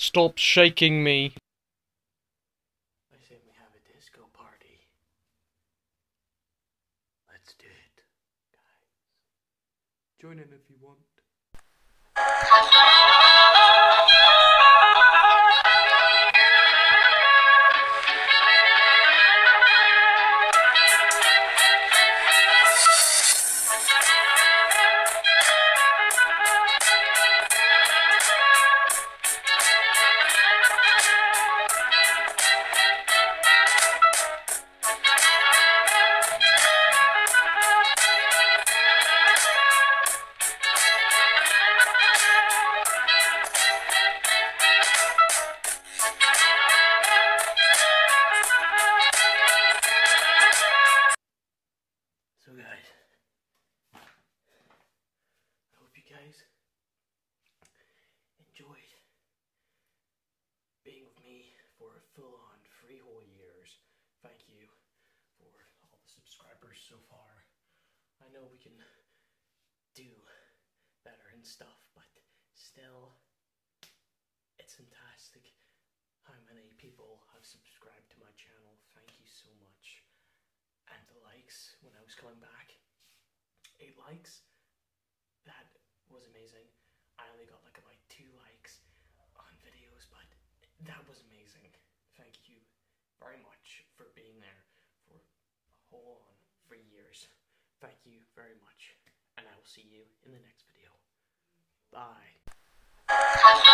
Stop shaking me. I say we have a disco party. Let's do it, guys. Join in if you want. So guys, I hope you guys enjoyed being with me for a full-on 3 whole years. Thank you for all the subscribers so far. I know we can do better and stuff, but still, it's fantastic how many people have subscribed to my channel. Thank you so much. And the likes when I was coming back, 8 likes, that was amazing. I only got like about 2 likes on videos, but that was amazing. Thank you very much for being there for a whole on 3 years. Thank you very much, and I will see you in the next video. Bye.